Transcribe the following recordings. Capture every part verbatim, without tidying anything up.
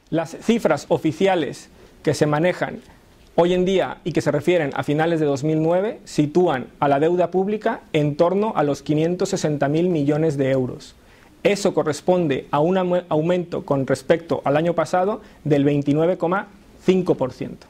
Las cifras oficiales que se manejan hoy en día y que se refieren a finales de dos mil nueve sitúan a la deuda pública en torno a los quinientos sesenta mil millones de euros. Eso corresponde a un aumento con respecto al año pasado del veintinueve coma cinco por ciento.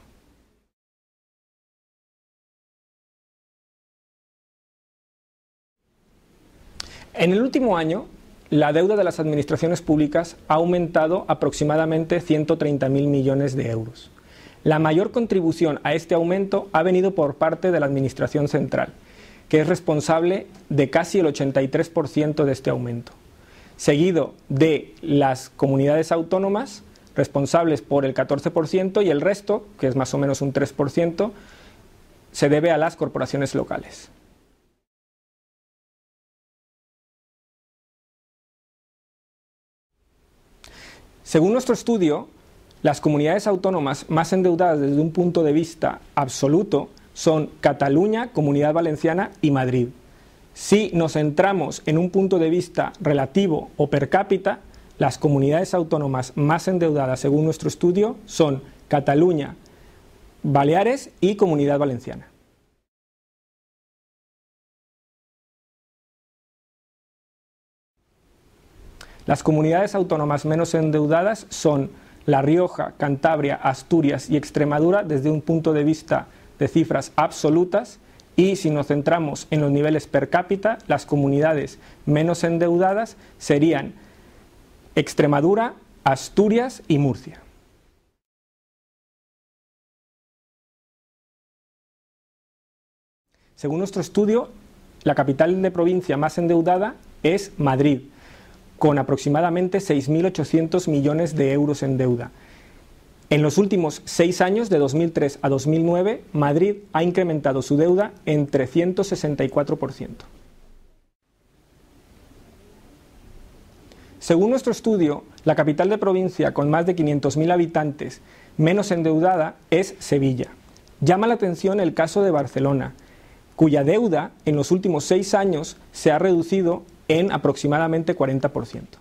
En el último año, la deuda de las administraciones públicas ha aumentado aproximadamente ciento treinta mil millones de euros. La mayor contribución a este aumento ha venido por parte de la Administración Central, que es responsable de casi el ochenta y tres por ciento de este aumento, seguido de las comunidades autónomas, responsables por el catorce por ciento, y el resto, que es más o menos un tres por ciento, se debe a las corporaciones locales. Según nuestro estudio, las comunidades autónomas más endeudadas desde un punto de vista absoluto son Cataluña, Comunidad Valenciana y Madrid. Si nos centramos en un punto de vista relativo o per cápita, las comunidades autónomas más endeudadas según nuestro estudio son Cataluña, Baleares y Comunidad Valenciana. Las comunidades autónomas menos endeudadas son La Rioja, Cantabria, Asturias y Extremadura desde un punto de vista de cifras absolutas, y si nos centramos en los niveles per cápita, las comunidades menos endeudadas serían Extremadura, Asturias y Murcia. Según nuestro estudio, la capital de provincia más endeudada es Madrid, con aproximadamente seis mil ochocientos millones de euros en deuda. En los últimos seis años, de dos mil tres a dos mil nueve, Madrid ha incrementado su deuda en trescientos sesenta y cuatro por ciento. Según nuestro estudio, la capital de provincia con más de quinientos mil habitantes menos endeudada es Sevilla. Llama la atención el caso de Barcelona, cuya deuda en los últimos seis años se ha reducido en aproximadamente cuarenta por ciento.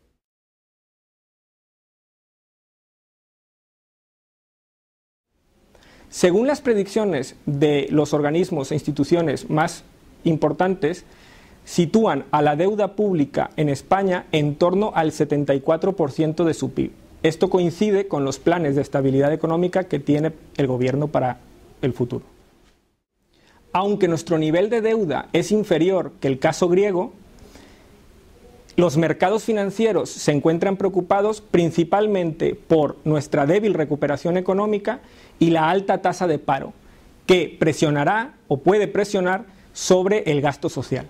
Según las predicciones de los organismos e instituciones más importantes, sitúan a la deuda pública en España en torno al setenta y cuatro por ciento de su P I B. Esto coincide con los planes de estabilidad económica que tiene el gobierno para el futuro. Aunque nuestro nivel de deuda es inferior que el caso griego, los mercados financieros se encuentran preocupados principalmente por nuestra débil recuperación económica y la alta tasa de paro, que presionará o puede presionar sobre el gasto social.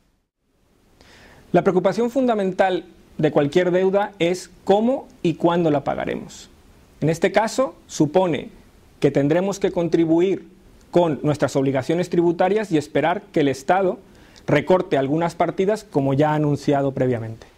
La preocupación fundamental de cualquier deuda es cómo y cuándo la pagaremos. En este caso, supone que tendremos que contribuir con nuestras obligaciones tributarias y esperar que el Estado recorte algunas partidas, como ya ha anunciado previamente.